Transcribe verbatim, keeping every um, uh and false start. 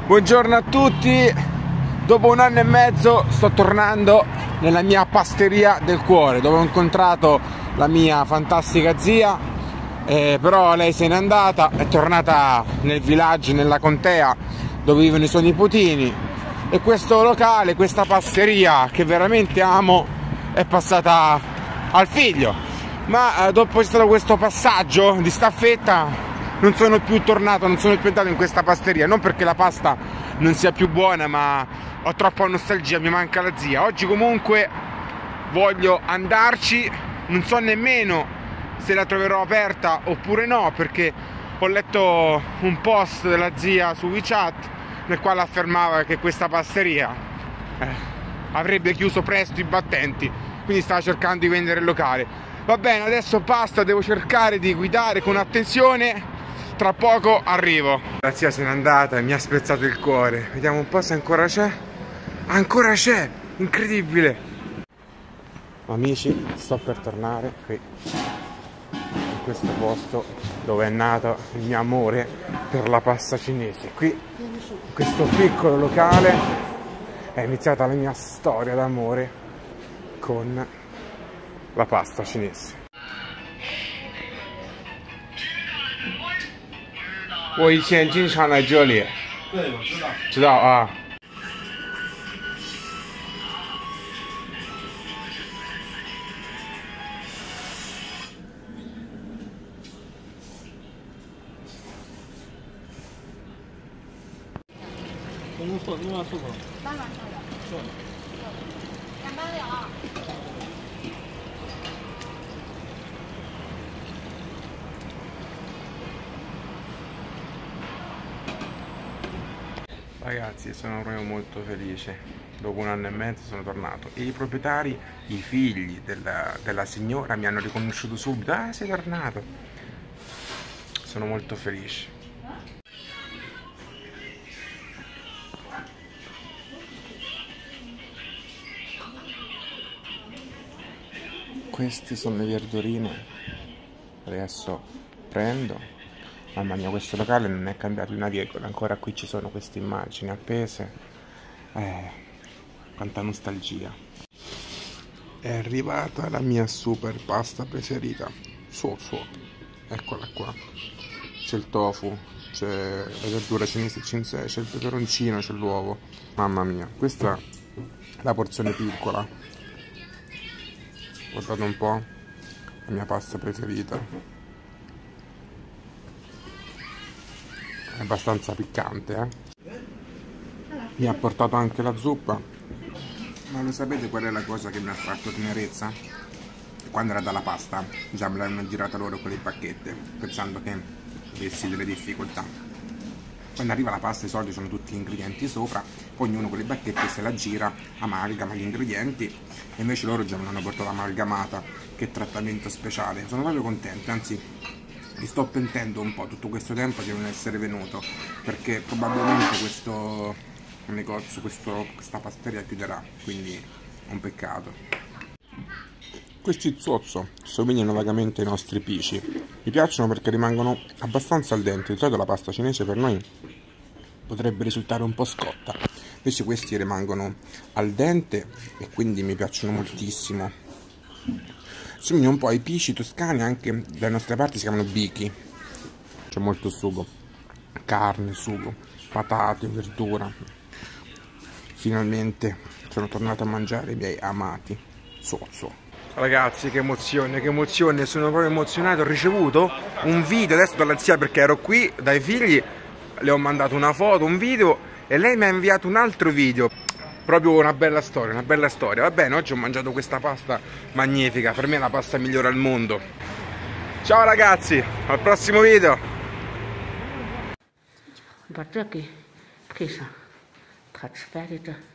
Buongiorno a tutti, dopo un anno e mezzo sto tornando nella mia pasteria del cuore dove ho incontrato la mia fantastica zia, eh, però lei se n'è andata, è tornata nel villaggio, nella contea dove vivono i suoi nipotini, e questo locale, questa pasteria che veramente amo è passata al figlio, ma eh, dopo stato questo passaggio di staffetta non sono più tornato, non sono più andato in questa pasteria, non perché la pasta non sia più buona, ma ho troppa nostalgia, mi manca la zia. Oggi comunque voglio andarci, non so nemmeno se la troverò aperta oppure no, perché ho letto un post della zia su WeChat nel quale affermava che questa pasteria eh, avrebbe chiuso presto i battenti, quindi stava cercando di vendere il locale. Va bene, adesso basta, devo cercare di guidare con attenzione. Tra poco arrivo. La zia se n'è andata e mi ha spezzato il cuore. Vediamo un po' se ancora c'è. Ancora c'è! Incredibile! Amici, sto per tornare qui, in questo posto dove è nato il mio amore per la pasta cinese. Qui, in questo piccolo locale, è iniziata la mia storia d'amore con la pasta cinese. 我以前经常来这里。对，我知道。知道啊。我们说另外出口。慢慢上来。是。两百两。 Ragazzi, sono proprio molto felice, dopo un anno e mezzo sono tornato e i proprietari, i figli della, della signora mi hanno riconosciuto subito. Ah, sei tornato! Sono molto felice. Queste sono le verdurine, adesso prendo. Mamma mia, questo locale non è cambiato di una virgola, ancora qui ci sono queste immagini appese. Eh, quanta nostalgia. È arrivata la mia super pasta preferita. Suo, suo. Eccola qua. C'è il tofu, c'è la verdura cinese, c'è il peperoncino, c'è l'uovo. Mamma mia, questa è la porzione piccola. Guardate un po', la mia pasta preferita. È abbastanza piccante, eh? Mi ha portato anche la zuppa. Ma lo sapete qual è la cosa che mi ha fatto tenerezza? Quando era dalla pasta già me l'hanno girata loro con le bacchette, pensando che avessi delle difficoltà. Quando arriva la pasta, i soliti sono tutti gli ingredienti sopra, poi ognuno con le bacchette se la gira, amalgama gli ingredienti, e invece loro già me l'hanno portata amalgamata. Che trattamento speciale, sono proprio contento, anzi mi sto pentendo un po' tutto questo tempo di non essere venuto, perché probabilmente questo negozio, questo, questa pasteria chiuderà, quindi è un peccato. Questi zozzo somigliano vagamente ai nostri pici, mi piacciono perché rimangono abbastanza al dente. Di solito la pasta cinese per noi potrebbe risultare un po' scotta, invece questi rimangono al dente e quindi mi piacciono moltissimo. Somigliano un po' ai pisci toscani, anche dalle nostre parti si chiamano bichi. C'è molto sugo, carne, sugo, patate, verdura. Finalmente sono tornato a mangiare i miei amati zozzo. Ragazzi, che emozione, che emozione, sono proprio emozionato. Ho ricevuto un video adesso dalla zia, perché ero qui dai figli, le ho mandato una foto, un video, e lei mi ha inviato un altro video. Proprio una bella storia, una bella storia. Va bene, oggi ho mangiato questa pasta magnifica, per me è la pasta migliore al mondo. Ciao ragazzi, al prossimo video. 把这给配上，他吃饭的这。